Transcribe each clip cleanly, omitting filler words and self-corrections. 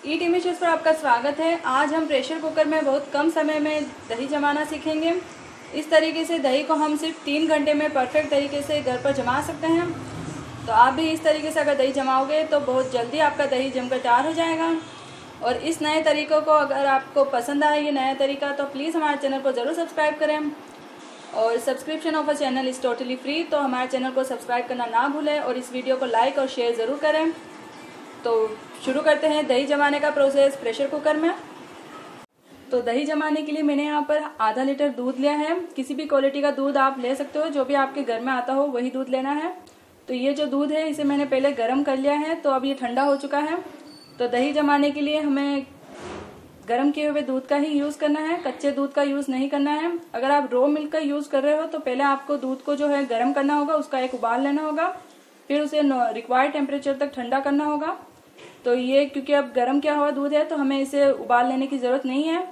ईट images पर आपका स्वागत है। आज हम प्रेशर कुकर में बहुत कम समय में दही जमाना सीखेंगे। इस तरीके से दही को हम सिर्फ 3 घंटे में परफेक्ट तरीके से घर पर जमा सकते हैं। तो आप भी इस तरीके से अगर दही जमाओगे तो बहुत जल्दी आपका दही जमकर तैयार हो जाएगा। और इस नए तरीक़ों को अगर आपको पसंद आए ये नया तरीका तो प्लीज़ हमारे चैनल को ज़रूर सब्सक्राइब करें। और subscription of a channel is totally free, तो हमारे चैनल को सब्सक्राइब करना ना भूलें और इस वीडियो को लाइक और शेयर ज़रूर करें। तो शुरू करते हैं दही जमाने का प्रोसेस प्रेशर कुकर में। तो दही जमाने के लिए मैंने यहाँ पर आधा लीटर दूध लिया है। किसी भी क्वालिटी का दूध आप ले सकते हो, जो भी आपके घर में आता हो वही दूध लेना है। तो ये जो दूध है इसे मैंने पहले गर्म कर लिया है, तो अब ये ठंडा हो चुका है। तो दही जमाने के लिए हमें गर्म किए हुए दूध का ही यूज़ करना है, कच्चे दूध का यूज़ नहीं करना है। अगर आप रॉ मिल्क का यूज़ कर रहे हो तो पहले आपको दूध को जो है गर्म करना होगा, उसका एक उबाल लेना होगा, फिर उसे रिक्वायर्ड टेम्परेचर तक ठंडा करना होगा। तो ये क्योंकि अब गर्म किया हुआ दूध है तो हमें इसे उबाल लेने की ज़रूरत नहीं है।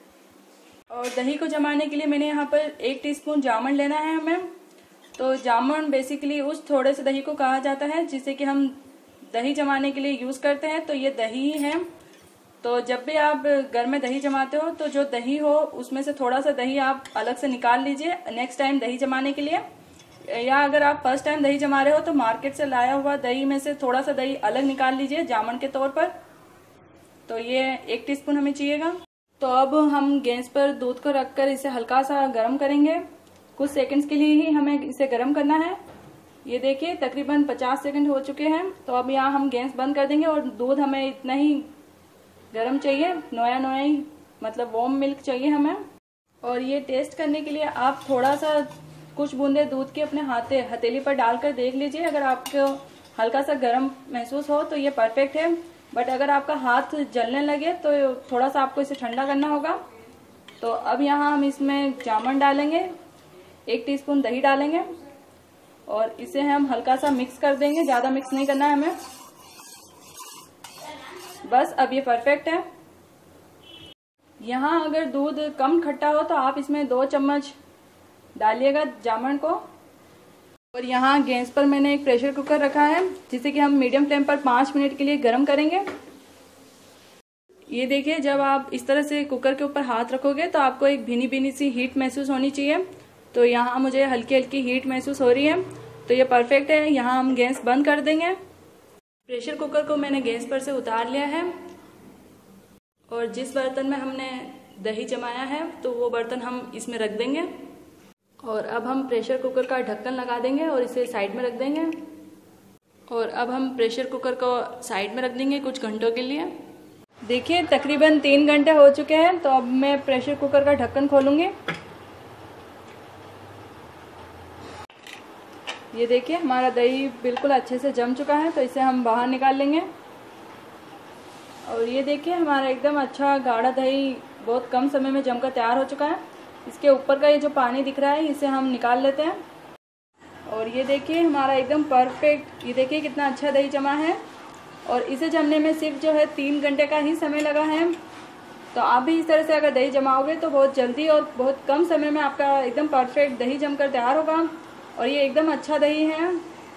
और दही को जमाने के लिए मैंने यहाँ पर 1 टीस्पून जामन लेना है हमें। तो जामन बेसिकली उस थोड़े से दही को कहा जाता है जिसे कि हम दही जमाने के लिए यूज़ करते हैं। तो ये दही है। तो जब भी आप घर में दही जमाते हो तो जो दही हो उसमें से थोड़ा सा दही आप अलग से निकाल लीजिए नेक्स्ट टाइम दही जमाने के लिए। या अगर आप फर्स्ट टाइम दही जमा रहे हो तो मार्केट से लाया हुआ दही में से थोड़ा सा दही अलग निकाल लीजिए जामन के तौर पर। तो ये 1 टीस्पून हमें चाहिएगा। तो अब हम गैस पर दूध को रखकर इसे हल्का सा गर्म करेंगे। कुछ सेकंड्स के लिए ही हमें इसे गर्म करना है। ये देखिए तकरीबन 50 सेकंड हो चुके हैं। तो अब यहाँ हम गैस बंद कर देंगे और दूध हमें इतना ही गर्म चाहिए, नोया नोया ही, मतलब वार्म मिल्क चाहिए हमें। और ये टेस्ट करने के लिए आप थोड़ा सा कुछ बूंदे दूध के अपने हथेली पर डालकर देख लीजिए। अगर आपको हल्का सा गर्म महसूस हो तो ये परफेक्ट है। बट अगर आपका हाथ जलने लगे तो थोड़ा सा आपको इसे ठंडा करना होगा। तो अब यहाँ हम इसमें जामन डालेंगे, 1 टीस्पून दही डालेंगे और इसे हम हल्का सा मिक्स कर देंगे। ज़्यादा मिक्स नहीं करना है हमें, बस अब ये परफेक्ट है। यहाँ अगर दूध कम खट्टा हो तो आप इसमें 2 चम्मच डालिएगा जामन को। और यहाँ गैस पर मैंने एक प्रेशर कुकर रखा है जिसे कि हम मीडियम फ्लेम पर 5 मिनट के लिए गर्म करेंगे। ये देखिए जब आप इस तरह से कुकर के ऊपर हाथ रखोगे तो आपको एक भीनी भीनी सी हीट महसूस होनी चाहिए। तो यहाँ मुझे हल्की हल्की हीट महसूस हो रही है, तो ये परफेक्ट है। यहाँ हम गैस बंद कर देंगे। प्रेशर कुकर को मैंने गैस पर से उतार लिया है और जिस बर्तन में हमने दही जमाया है तो वो बर्तन हम इसमें रख देंगे। और अब हम प्रेशर कुकर का ढक्कन लगा देंगे और इसे साइड में रख देंगे। और अब हम प्रेशर कुकर को साइड में रख देंगे कुछ घंटों के लिए। देखिए तकरीबन 3 घंटे हो चुके हैं। तो अब मैं प्रेशर कुकर का ढक्कन खोलूँगी। ये देखिए हमारा दही बिल्कुल अच्छे से जम चुका है, तो इसे हम बाहर निकाल लेंगे। और ये देखिए हमारा एकदम अच्छा गाढ़ा दही बहुत कम समय में जमकर तैयार हो चुका है। इसके ऊपर का ये जो पानी दिख रहा है इसे हम निकाल लेते हैं। और ये देखिए हमारा एकदम परफेक्ट, ये देखिए कितना अच्छा दही जमा है। और इसे जमने में सिर्फ जो है 3 घंटे का ही समय लगा है। तो आप भी इस तरह से अगर दही जमाओगे तो बहुत जल्दी और बहुत कम समय में आपका एकदम परफेक्ट दही जमकर तैयार होगा। और ये एकदम अच्छा दही है।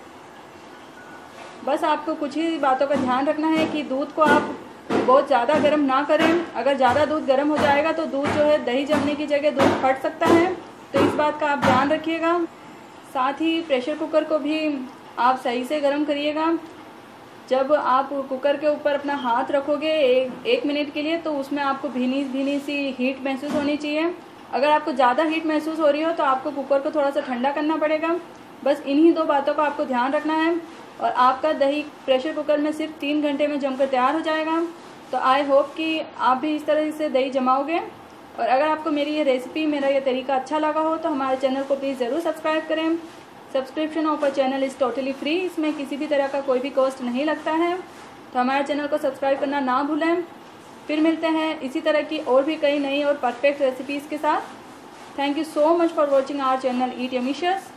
बस आपको कुछ ही बातों का ध्यान रखना है कि दूध को आप बहुत ज़्यादा गर्म ना करें। अगर ज़्यादा दूध गर्म हो जाएगा तो दूध जो है दही जमने की जगह दूध फट सकता है, तो इस बात का आप ध्यान रखिएगा। साथ ही प्रेशर कुकर को भी आप सही से गर्म करिएगा। जब आप कुकर के ऊपर अपना हाथ रखोगे 1 मिनट के लिए तो उसमें आपको भीनी भीनी सी हीट महसूस होनी चाहिए। अगर आपको ज़्यादा हीट महसूस हो रही हो तो आपको कुकर को थोड़ा सा ठंडा करना पड़ेगा। बस इन्हीं 2 बातों का आपको ध्यान रखना है और आपका दही प्रेशर कुकर में सिर्फ 3 घंटे में जमकर तैयार हो जाएगा। तो आई होप कि आप भी इस तरह से दही जमाओगे। और अगर आपको मेरी ये रेसिपी, मेरा ये तरीका अच्छा लगा हो तो हमारे चैनल को प्लीज़ ज़रूर सब्सक्राइब करें। Subscription of a channel is totally free, इसमें किसी भी तरह का कोई भी कॉस्ट नहीं लगता है। तो हमारे चैनल को सब्सक्राइब करना ना भूलें। फिर मिलते हैं इसी तरह की और भी कई नई और परफेक्ट रेसिपीज़ के साथ। Thank you so much for watching our channel eat यमीशियस।